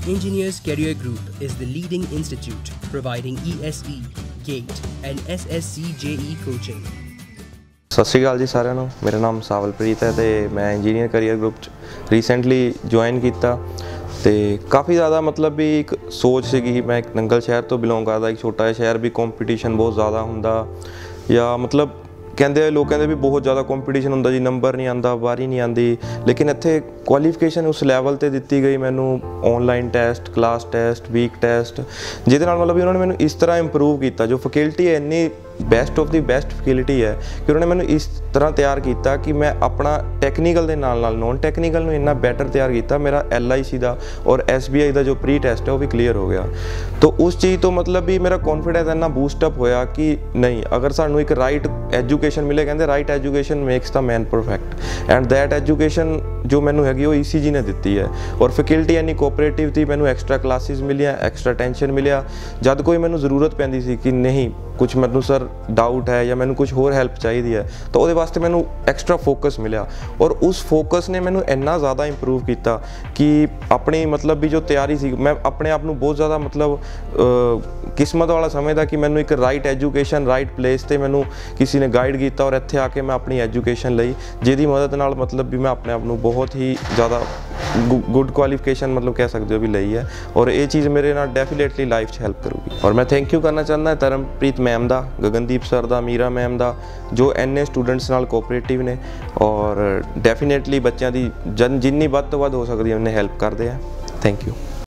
Engineers Career Group is the leading institute providing ESE, GATE and SSE-JE coaching. सत श्री अकाल जी साਰਿਆਂ ਨੂੰ। मेरा नाम सावलप्रीत है तो मैं engineer career group recently join किया तो काफ़ी ज़्यादा मतलब भी एक सोच सी। मैं एक नंगल शहर तो बिलोंग करता, एक छोटा जिहा शहर भी कंपीटीशन बहुत ज़्यादा होंदा या मतलब कहते लोग कहते भी बहुत ज़्यादा कंपीटीशन होंदा जी, नंबर नहीं आता, वारी नहीं आती। लेकिन इत्थे क्वालीफिकेशन उस लैवल ते दित्ती गई मैनू, online test, class test, week test, जिहदे नाल मतलब उन्होंने मैनू इस तरह इंप्रूव किया। जो फैकल्टी है इन्नी best of the best faculty है कि उन्होंने मैनू इस तरह तैयार किया कि मैं अपना टैक्नीकल के नाल नॉन टैक्नीकल नूं इन्ना बैटर तैयार किया। मेरा LIC का और SBI का जो प्री टैसट है वो भी क्लीयर हो गया। तो उस चीज़ तो मतलब भी मेरा कॉन्फिडेंस इन्ना बूस्टअप होया कि नहीं, अगर सानू एक राइट एजुकेशन मिले, कहते right education makes the man perfect, and that education जो मैनू हैगी वो ECG ने दिती है। और फैकल्टी इन्नी कोऑपरेटिव थी, मैनू एक्सट्रा क्लासिस मिलिया, एक्सट्रा टेंशन मिलिया। जब कोई मैनू जरूरत पैंदी सी कि नहीं कुछ मैनू सर डाउट है या मैनू कुछ होर हैल्प चाहिए है, तो वो वास्ते मैनू एक्सट्रा फोकस मिला। और उस फोकस ने मैनू इन्ना ज़्यादा इंप्रूव किया कि अपनी मतलब भी जो तैयारी सी, मैं अपने आप को बहुत ज़्यादा मतलब किस्मत वाला समझदा कि मैनू एक राइट एजुकेशन राइट प्लेस ते मैनू किसी ने गाइड किया और इत्थे आके मैं अपनी एजुकेशन लई, जिहदी मदद नाल मतलब भी मैं अपने आप को बहुत ही ज़्यादा गुड क्वालीफिकेशन मतलब कह सकते हो भी लई है। और ये चीज़ मेरे नाल डेफिनेटली लाइफ हेल्प करूगी। और मैं थैंक यू करना चाहता तरनप्रीत मैम दा, गगनदीप सर दा, मीरा मैम दा, जो इन्ने स्टूडेंट्स नाल कोऑपरेटिव ने और डेफिनेटली बच्चों की जिन्नी वध तो वध हो सकती है उन्हें हेल्प करते हैं। Thank you.